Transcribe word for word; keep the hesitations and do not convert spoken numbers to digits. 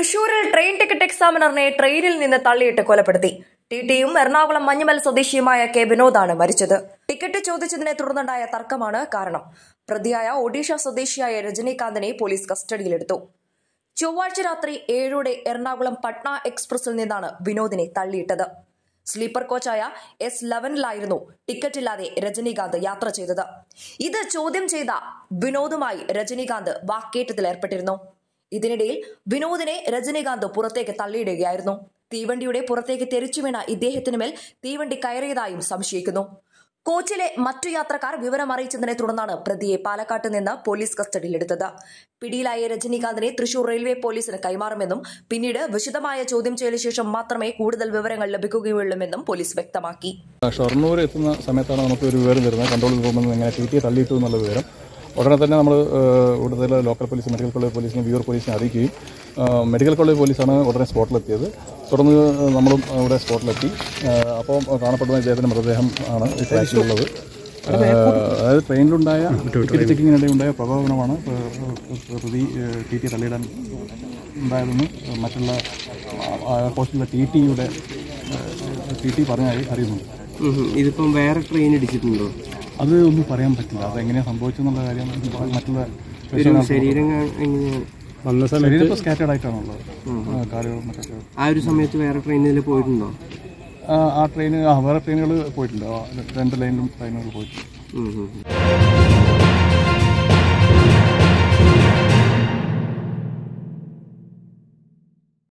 തൃശൂരിൽ train ticket എക്സാമിനറിനെ ട്രെയിനിൽ നിന്ന് തള്ളിയിട്ട് കൊലപ്പെടുത്തി. ടിടിയും എറണാകുളം മഞ്ഞുമൽ സ്വദേശിയുമായ കെ വിനോദാണ് മരിച്ചത്. ടിക്കറ്റ് ചോദിച്ചതിനെ തുടർന്നുണ്ടായ തർക്കമാണ് കാരണം. പ്രതിയായ ഒഡീഷ സ്വദേശിയായ രജനീകാന്തിനെ പോലീസ് കസ്റ്റഡിയിലെടുത്തു. ചൊവ്വാഴ്ച രാത്രി ഏഴോടെ എറണാകുളം പട്ന എക്സ്പ്രസിൽ നിന്നാണ് വിനോദിനെ തള്ളിയിട്ടത്. സ്ലീപ്പർ കോച്ചായ എസ് ലെവനിലായിരുന്നു ടിക്കറ്റില്ലാതെ രജനീകാന്ത് യാത്ര ചെയ്തത്. ഇത് ചോദ്യം ചെയ്ത വിനോദുമായി രജനീകാന്ത് വാക്കേറ്റത്തിലേർപ്പെട്ടിരുന്നു. ഇതിനിടയിൽ വിനോദിനെ രജനീകാന്ത് പുറത്തേക്ക് തള്ളിയിടുകയായിരുന്നു. തീവണ്ടിയുടെ പുറത്തേക്ക് തെറിച്ചു വീണ ഇദ്ദേഹത്തിന് മേൽ തീവണ്ടി കയറിയതായും സംശയിക്കുന്നു. കോച്ചിലെ മറ്റു യാത്രക്കാർ വിവരമറിയിച്ചതിനെ തുടർന്നാണ് പ്രതിയെ പാലക്കാട്ട് നിന്ന് പോലീസ് കസ്റ്റഡിയിലെടുത്തത്. പിടിയിലായ രജനീകാന്തിനെ തൃശൂർ റെയിൽവേ പോലീസിന് കൈമാറുമെന്നും പിന്നീട് വിശദമായ ചോദ്യം ചെയ്യലിന് ശേഷം മാത്രമേ കൂടുതൽ വിവരങ്ങൾ ലഭിക്കുകയുള്ളൂവെന്നും പോലീസ് വ്യക്തമാക്കി. ഷൊർണൂർ എത്തുന്ന സമയത്താണ് നമുക്ക് ഒരു വിവരം വരുന്നത്. കൺട്രോൾ റൂമിൽ എങ്ങനെ ടി ടിയെ തള്ളിയിട്ടു എന്നുള്ള വിവരം ഉടനെ തന്നെ നമ്മൾ ഇവിടുത്തെ ലോക്കൽ പോലീസ്, മെഡിക്കൽ കോളേജ് പോലീസിനെ, വ്യൂർ പോലീസിനെ അറിയിക്കുകയും മെഡിക്കൽ കോളേജ് പോലീസാണ് ഉടനെ സ്പോട്ടിലെത്തിയത്. തുടർന്ന് നമ്മളും ഇവിടെ സ്പോട്ടിലെത്തി. അപ്പോൾ കാണപ്പെടുന്ന ഇദ്ദേഹത്തിൻ്റെ മൃതദേഹം ആണ് ഈ ട്രാക്കിലുള്ളത്. അതായത് ട്രെയിനിലുണ്ടായ ടിക്കറ്റ് ചെക്കിങ്ങിനിടെ ഉണ്ടായ പ്രകോപനമാണ് പ്രതി ടി ടി തള്ളിയിടാൻ ഉണ്ടായതെന്ന് മറ്റുള്ള ഹോസ്റ്റലിലെ ടി ടിയുടെ ടി ടി പറഞ്ഞായി അറിയുന്നുണ്ട്. ഇതിപ്പം വേറെ ട്രെയിൻ ഇടിച്ചിട്ടുണ്ടോ? അത് ഒന്നും പറയാൻ പറ്റില്ല. അതെങ്ങനെയാണ് സംഭവിച്ചെന്നുള്ള കാര്യം മറ്റുള്ള ശരീരം ശരീരം സ്കാറ്റേഡ് ആയിട്ടാണുള്ളത്. കാലുകളും മറ്റൊക്കെ. ആ ഒരു സമയത്ത് വേറെ ട്രെയിനിൽ പോയിട്ടുണ്ടോ? ആ ട്രെയിൻ വേറെ ട്രെയിനുകൾ പോയിട്ടുണ്ട്. രണ്ട് ലൈനിലും ട്രെയിനുകൾ പോയിട്ടുണ്ട്.